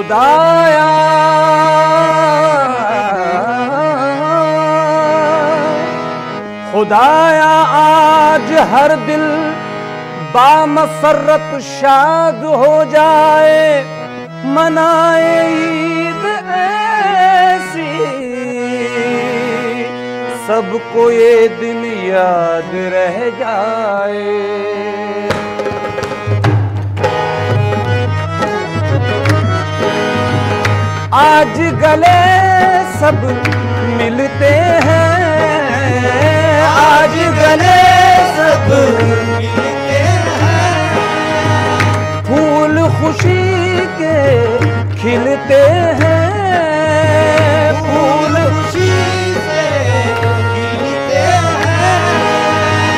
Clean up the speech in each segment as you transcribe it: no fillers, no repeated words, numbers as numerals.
खुदाया खुदाया आज हर दिल बामसरत शाद हो जाए, मनाए ईद ऐसी सबको ये दिन याद रह जाए। आज गले सब मिलते हैं, आज गले सब मिलते हैं, फूल खुशी के खिलते हैं, फूल खुशी से खिलते हैं।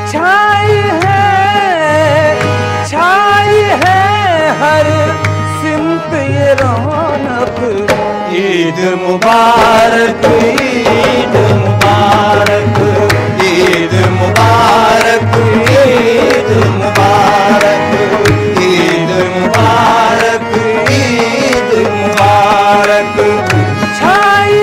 छाई है हर सिमत ये रौनक, ईद मुबारक, ईद मुबारक, ईद मुबारक, ईद मुबारक, ईद मुबारक, ईद मुबारक। छाई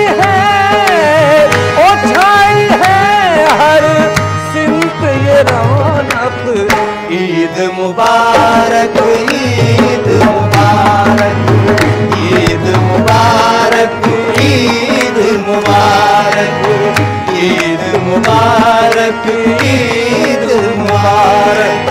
है हर सिमत ये रौनक, ईद मुबारक, ईद मुबारक, ईद मुबारक, ईद मुबारक, ईद मुबारक, ईद मुबारक।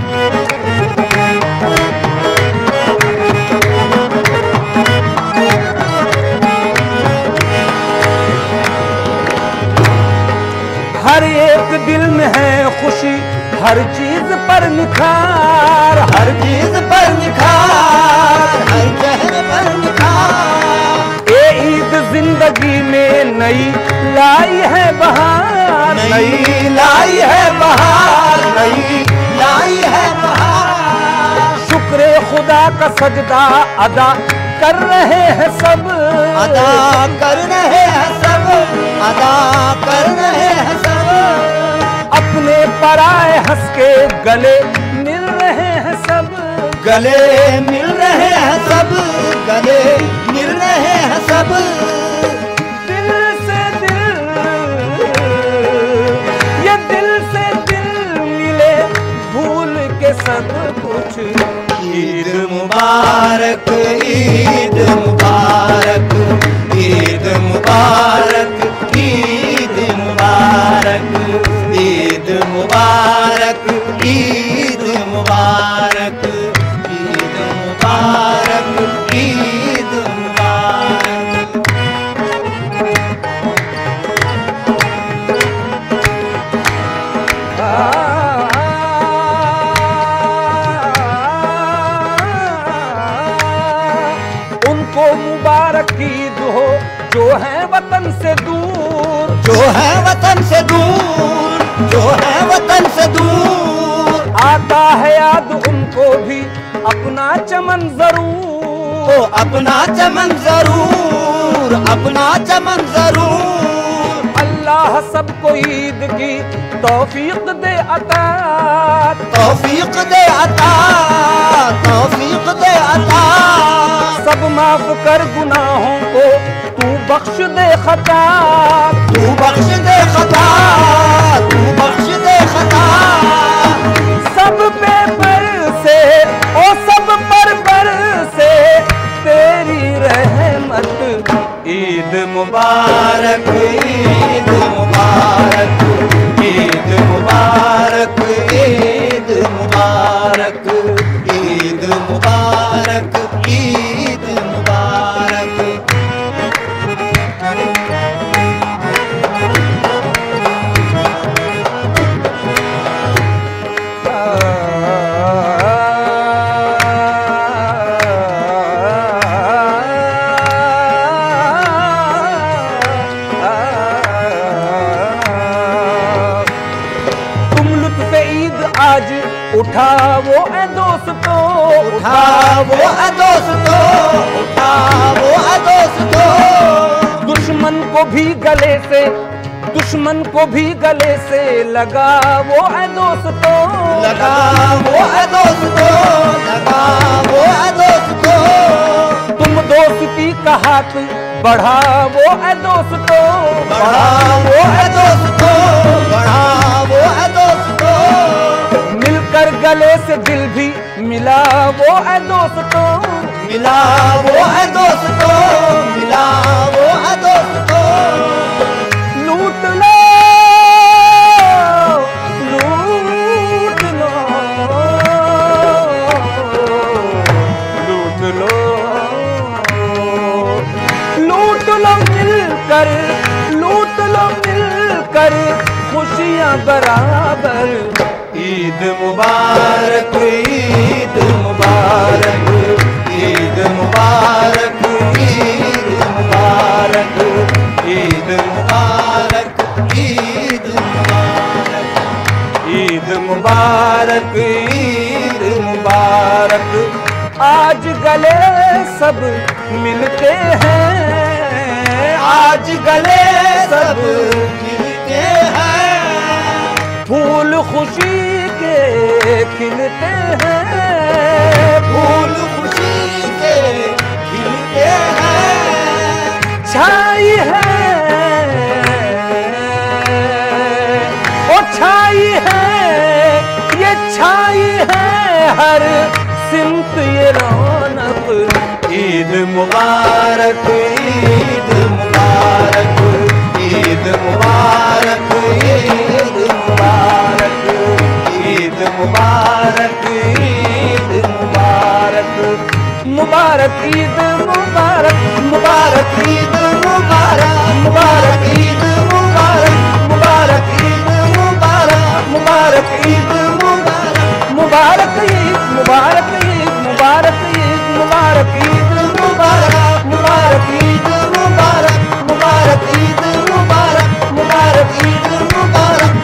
हर एक दिल में है खुशी, हर चीज पर निखार, हर चीज पर निखार, हर चेहरे पर निखार। ये ईद जिंदगी में नई लाई है बहार, नई लाई है बहार, नई लाई है बहार। शुक्र खुदा का सजदा अदा कर रहे हैं सब, अदा कर रहे हैं सब, अदा कर रहे हैं सब। अपने पराए हंस के गले मिल रहे हैं सब, गले मिल रहे हैं सब, गले मिल रहे हैं सब। दिल से दिल, ये दिल से दिल मिले भूल के सब कुछ। ईद मुबारक, ईद मुबारक, ईद मुबारक, ईद मुबारक, ईद मुबारक, ईद मुबारक, ईद मुबारक, ईद मुबारक। उनको मुबारक ईद हो जो है वतन से दूर, जो है वतन से दूर, जो है वतन से दूर। आता है याद उनको भी अपना चमन जरूर, अपना चमन जरूर, अपना चमन जरूर। अल्लाह सबको ईद की तौफीक दे अता, तौफीक दे अता, तौफीक दे अता। सब माफ कर गुनाहों को तू बख्श दे खता, तू बख्श दे खता, तू बख्श दे खता। सब पे पर से ओ सब पर से तेरी रहमत। ईद मुबारक, ईद मुबारक, ईद मुबारक, ईद मुबारक, ईद मुबारक, ईद मुबारक। आज उठाओ ए दोस्तों, उठाओ ए दोस्तों, उठाओ ए दोस्तों। दुश्मन को भी गले से, दुश्मन को भी गले से लगाओ ए दोस्तों, लगाओ ए दोस्तों, लगाओ ए दोस्तों। तुम दोस्ती का हाथ बढ़ावो है दोस्तों, बढ़ावो है दोस्तों, बढ़ावो है दोस्तों। मिलकर गले से दिल भी मिलावो है दोस्तों, मिलावो है दोस्तों, मिलावो है दोस्तों। लूट लो लूट लो लूट लो लूट लो मिलकर, लूट लो मिलकर खुशियां बराबर। ईद मुबारक, ईद मुबारक, ईद मुबारक, ईद मुबारक, ईद मुबारक, ईद मुबारक, ईद मुबारक, ईद मुबारक। आज गले सब मिलते हैं, आज गले सब मिलते हैं। फूल खुशी के खिलते हैं, फूल खुशी के खिलते हैं। छाई है ओ छाई है, ये छाई है हर सिमत ये रौनक। ईद मुबारक, ईद मुबारक, ईद मुबारक, ईद मुबारक, ईद मुबारक, ईद मुबारक। मुबारक ईद मुबारक, मुबारक ईद मुबारक, मुबारक ईद मुबारक, मुबारक ईद मुबारक, मुबारक ईद मुबारक, मुबारक ईद, मुबारक ईद, मुबारक ईद, मुबारक ईद मुबारक, मुबारक ईद मुबारक, मुबारक ईद मुबारक, मुबारक ईद मुबारक,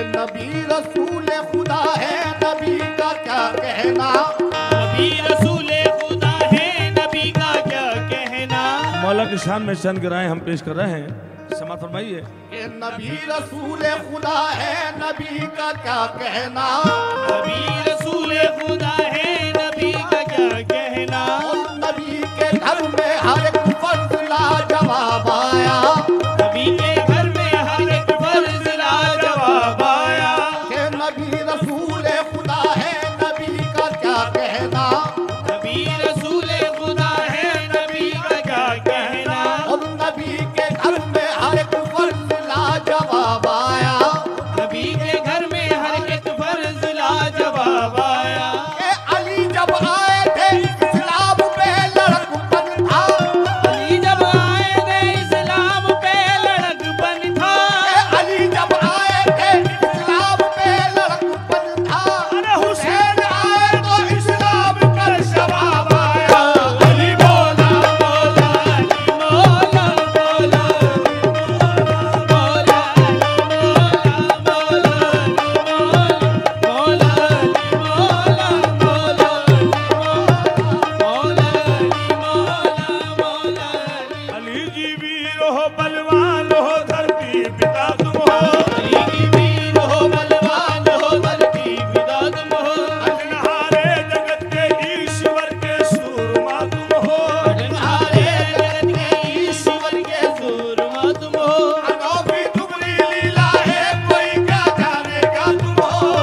नबी रसूल खुदा है, नबी का क्या कहना। नबी रसूल खुदा है, नबी का क्या कहना। मौला की शान में चंद गिराएं हम पेश कर रहे हैं, समात फरमाइए। ये नबी रसूल खुदा है, नबी का क्या कहना। नबी रसूल खुदा है, नबी का क्या कहना। और नबी के घर में हर एक फर्ज लाजवाब आया। नबी के घर में हर एक फर्ज लाजवाब आया। कि नबी रसूल खुदा है, नबी का क्या कहना। नबी रसूल खुदा है, नबी का क्या कहना। और नबी के घर में हर एक फर्ज लाजवाब आया। नबी के घर में हर एक फर्ज लाजवाब आया। कि अली जब आए थे इस्लाम पे लड़कपन था। अली जब आए थे इस्लाम पे लड़कपन था। कि अली जब आए थे इस्लाम पे लड़कपन था। अरे हुसैन आए तो इस्लाम का शबाब आया। अली मौला मौला अली मौला मौला मौला मौला मौला मौला अली जी वीर हो बलवान हो धरती पिता तुम हो। अली की वीर हो बलवान हो धरती पिता तुम हो। अजनहारे जगत के ईश्वर के सूरमा तुम हो। अजनहारे जगत के ईश्वर के सूरमा तुम हो। अनोखी तुम्हारी लीला है, कोई क्या जानेगा तुम हो।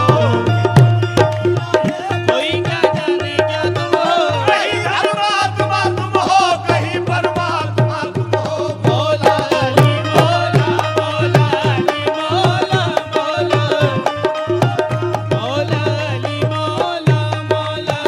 कोई क्या जाने क्या तुम हो। कहीं धर्मात्मा तुम हो, कहीं परमात्मा तुम हो। मौला अली मौला मौला अली मौला मौला मौला अली मौला मौला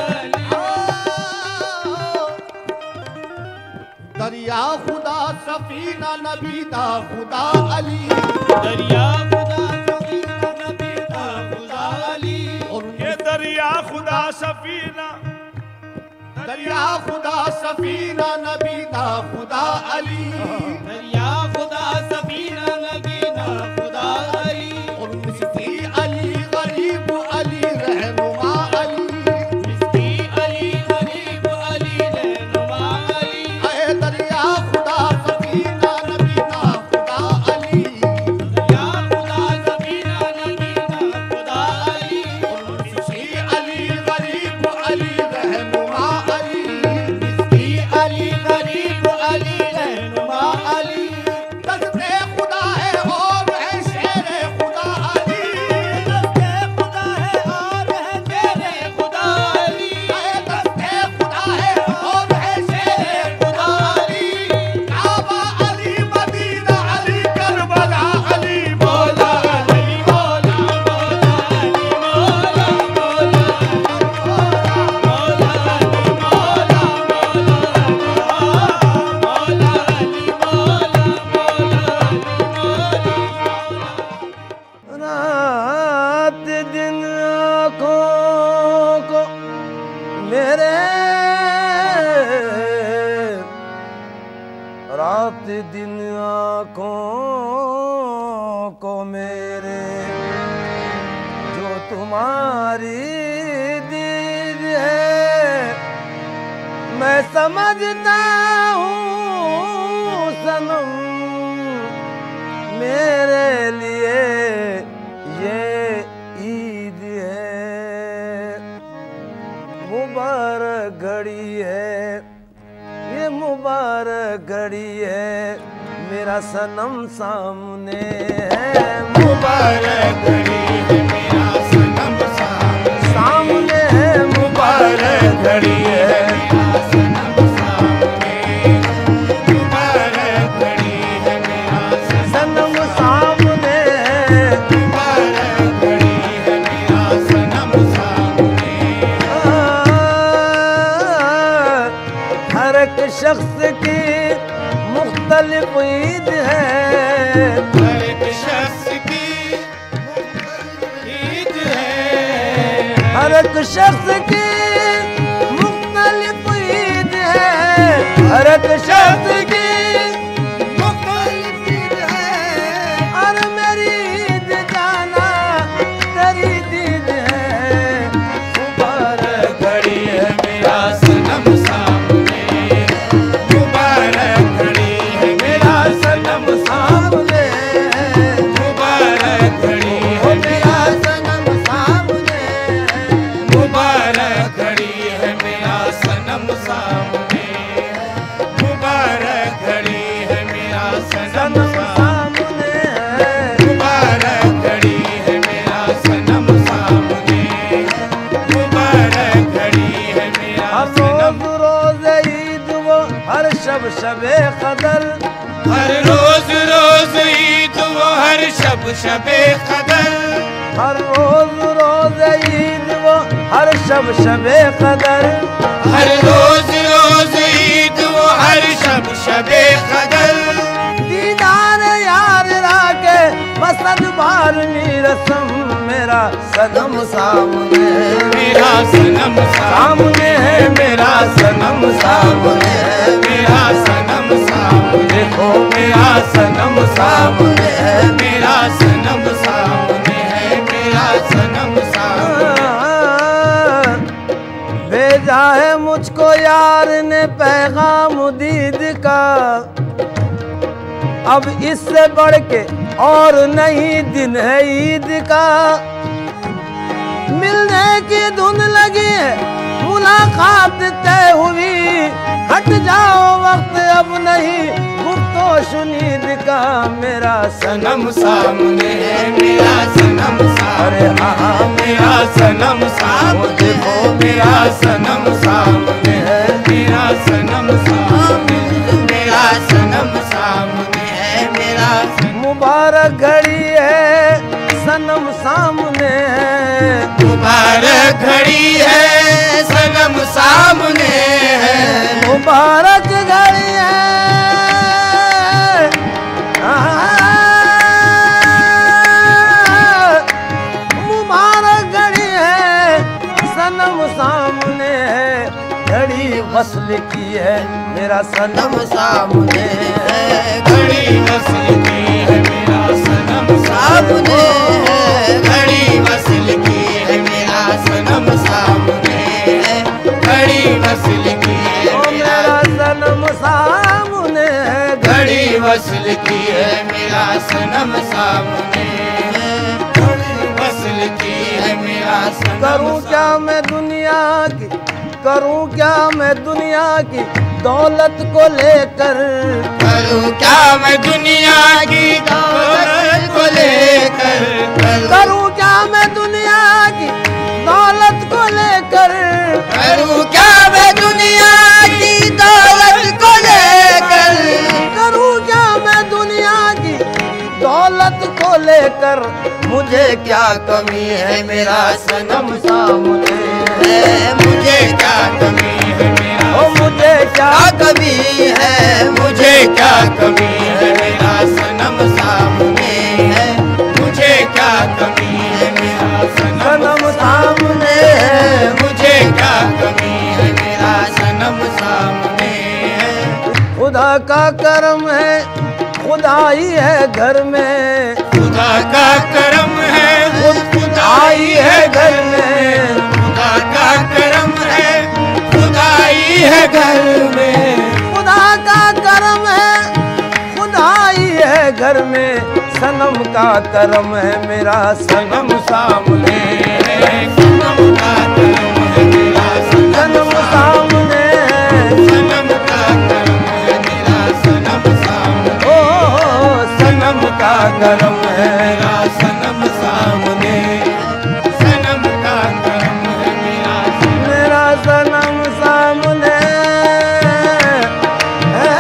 अली। दरिया खुदा सफीना नबी दा खुदा अली। दरिया खुदा सफीना नबी दा खुदा अली। और ये दरिया खुदा सफीना, दरिया खुदा सफीना नबी दा खुदा अली। दरिया खुदा सफीना नबी दा खुदा अली। और मिस्की अली गरीब अली रहनुमा अली। मिस्की अली गरीब अली रहनुमा अली। अरे दरिया खुदा सफीना नबी दा खुदा अली। दरिया खुदा सफीना नबी दा खुदा अली। और मिस्की अली गरीब अली रहनुमा अली। मिस्की अली गरीब अली रहनुमा अली। दस्ते खुदा है और है शेरे खुदा अली। दस्ते खुदा है और है तेरे खुदा अली। अरे दस्ते खुदा है और है शेरे खुदा Ali. Kaaba Ali Medina Ali Karbala Ali. मौला अली मौला मौला अली मौला मौला मौला अली मौला मौला अली मौला मौला। रात दिन आँखों को मेरे, रात दिन आँखों को मेरे, जो तुम्हारी दीद है मैं समझता हूँ सनम। मेरे लिए ये ईद है, मुबारक घड़ी है, ये मुबारक घड़ी है, मेरा सनम सामने है। मुबारक घड़ी है, मेरा सनम सामने है। मुबारक घड़ी है, सनम सामने है। हर एक शख्स की मुख्तलिफ ईद है। हर एक शख्स की ईद है। हर एक शख्स की मुख्तलिफ ईद है। हर एक शख्स की मुख्तलिफ ईद है। और मेरी ईद जाना शबे कदर। हर रोज रोज ईद वो हर शब शबे कदर। हर रोज रोज ईद वो हर शब शबे कदर। हर रोज रोज ईद वो हर शब शबे कदर। दीदार यार राके मसद बार रसम मेरा सनम सामने। मेरा सनम सामने है मेरा सनम सामने। मेरा सनम सामने। देखो मेरा सनम सामने है। मेरा सनम सामने है। मेरा सनम सामने। भेजा है मुझको यार ने पैगाम दीद का। अब इससे बढ़ के और नहीं दिन है ईद का। मिलने की धुन लगी है मुलाकात तय हुई। हट जाओ वक्त अब नहीं गुफ्तो शुनीद का। मेरा सनम सामने है। मेरा सनम अरे सामने। हाँ मेरा सनम सामने। देखो मेरा सनम सामने है। मेरा सनम सामने। मेरा सनम सामने है। मेरा मुबारक घड़ी है सनम सामने है। मुबारक घड़ी है सनम सामने है। मुबारक घड़ी है मुबारक घड़ी है सनम सामने है। घड़ी वस्ल की है मेरा सनम सामने है। घड़ी वसल की है मेरा सनम सामने है। घड़ी वसल की है मेरा सनम सामने है। घड़ी वसल की है ओ मेरा सनम सामने है। घड़ी वसल की है मेरा सनम सामने है। घड़ी वसल की है मेरा सनम। करूं क्या मैं दुनिया की, करूं क्या मैं दुनिया की दौलत को लेकर। करूं क्या मैं दुनिया की दौलत को लेकर। करूं क्या मैं दुनिया की दौलत को लेकर। करूं क्या मैं दुनिया की दौलत को लेकर। करूं क्या मैं दुनिया की दौलत को लेकर। मुझे क्या कमी है मेरा सनम सामने है। मुझे क्या कमी है मेरा। ओ मुझे क्या कमी है। मुझे क्या कमी है मेरा सनम सामने है। मुझे क्या कमी है मेरा सनम सामने है। मुझे क्या कमी है मेरा सनम सामने है। खुदा का करम है खुदाई है घर में। खुदा का करम है खुदाई है घर में। खुदा का करम है खुदाई है घर में। खुदा का करम है खुदाई है घर में। सनम का करम है मेरा सनम सामने है। सनम का करम है मेरा सनम सामने है। सनम का करम है मेरा सनम सामने। ओ सनम का करम है मेरा सनम सामने। सनम का करम है मेरा सनम सामने है।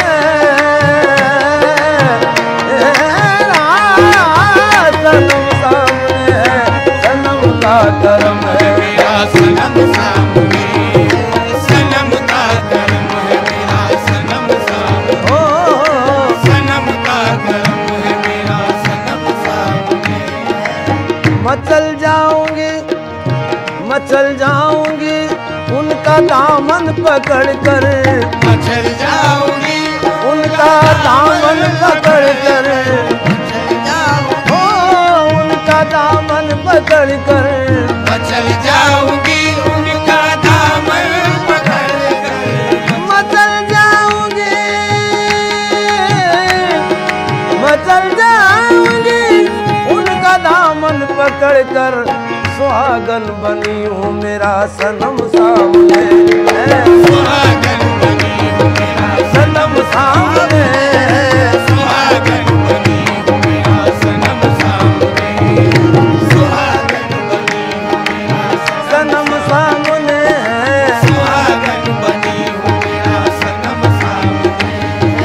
सनम सामने है। सनम का करम है मेरा सनम सामने। सनम का करम है मेरा सनम सामने। ओ सनम का करम है मेरा सनम सामने। मचल जाऊंगी मचल जाऊंगी उनका दामन पकड़ कर। मचल जाऊंगी उनका दामन पकड़ कर। ओ उनका दामन पकड़ कर। मचल जाऊंगी उनका दामन पकड़ कर। मचल जाऊंगी मचल जाऊंगी उनका दामन पकड़ कर। सुहागन बनी हूँ मेरा सनम सामने है। सुहागन बनी हूँ मेरा सनम सामने है। सुहागन बनी हूँ मेरा सनम सामने। सुहागन बनी हूँ मेरा सनम सामने है। सुहागन बनी हूँ मेरा सनम सामने।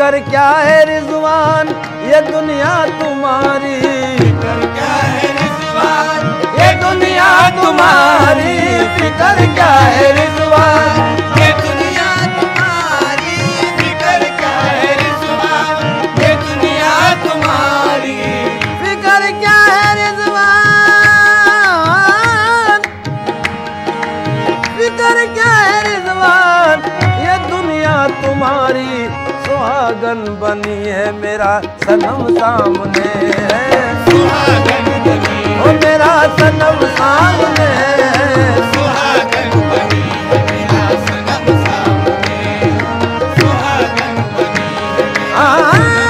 फिकर क्या है रिजवान ये दुनिया तुम्हारी, फिकर क्या है रिजवान ये दुनिया तुम्हारी, फिकर क्या है रिजवान ये दुनिया तुम्हारी, फिकर क्या है रिजवान ये दुनिया तुम्हारी, फिकर क्या है रिजवान, फिकर क्या है रिजवान ये दुनिया तुम्हारी, सुहागन बनी है मेरा सनम सामने है, सुहागन बनी ओ मेरा सनम सामने है, सुहागन बनी है मेरा सनम सामने, सुहागन बनी है मेरा